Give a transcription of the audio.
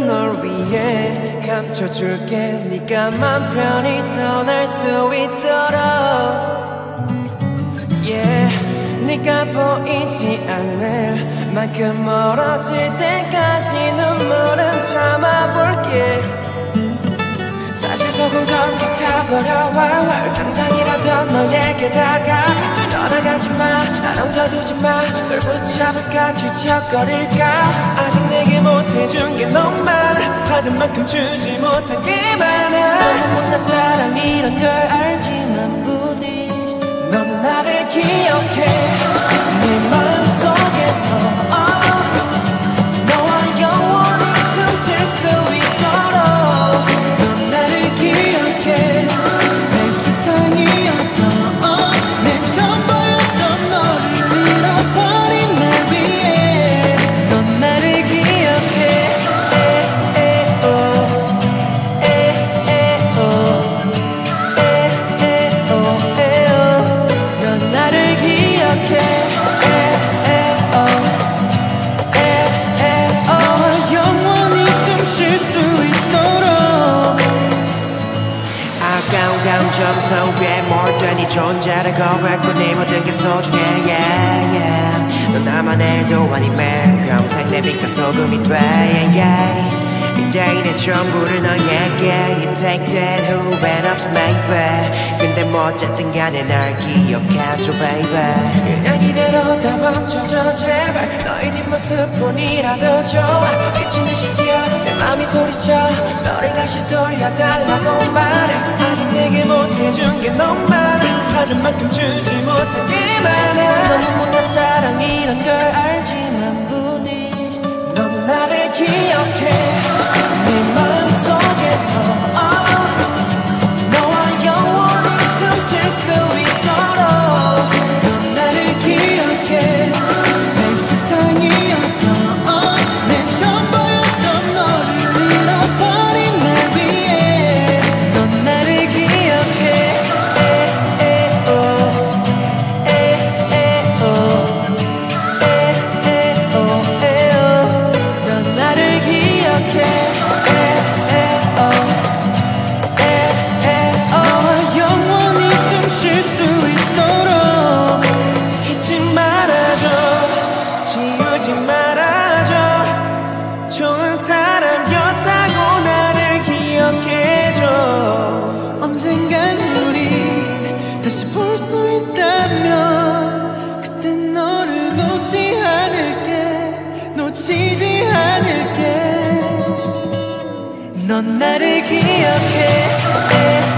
난 널 위해 감춰줄게. 네가 맘 편히 떠날 수 있도록. Yeah, 네가 보이지 않을 만큼 멀어질 때까지 눈물은 참아볼게. 사실 속은 감기 타버려 왈왈. 당장이라도 너에게 다가가. 떠나가지마 날 혼자 두지마. 널 붙잡을까 지쳐거릴까. 아직 내게 못해준 게 너무 많아. 받은 만큼 주지 못한 게 많아. 너무 못난 사랑이란 걸 알지만 부디 넌 나를 기억해. 네 마음속에서 너와 영원히 숨질 수 있도록. 넌 나를 기억해. 내 세상이었던 내 전부였던 너를 잃어버린 날 위해. 넌 나를 기억해. 넌 나를 기억해. 너와 영원히 숨쉴 수 있도록. 아까운 감정 속에 몰든 이 존재를 고백고 네 모든 게 소중해. yeah, yeah. 넌 나만의 일도 아니면 평생 내 빛과 소금이 돼. yeah, yeah. 이제 내 전부를 너에게 You take that 후회는 없어 maybe. 근데 뭐 어쨌든 간에 날 기억해줘 baby. 그냥 이대로 다 멈춰줘 제발. 너의 뒷모습뿐이라도 좋아. 미치는 시켜 내 맘이 소리쳐. 너를 다시 돌려달라고 말해. 아직 내게 못해준 게 너무 많아. 받은 만큼 주지 못한 게 많아. 너무 못난 사랑이란 걸 알지만 부디 넌 나를 기억해. 네 마음속에서 너와 영원히 숨쉴 수 있도록. 넌 나를 기억해. 내 세상이었던 내 전부였던 너를 잃어버린 날 위해. 넌 나를 기억해. 넌 나를 기억해. 너와 영원히 숨쉴 수 있도록. 잊지 말아줘. 지우지 말아줘. 좋은 사람이었다고 나를 기억해줘. 언젠간 우리 다시 볼 수 있다면 그땐 너를 놓지 않을게. 놓치지 않을게. 넌 나를 기억해.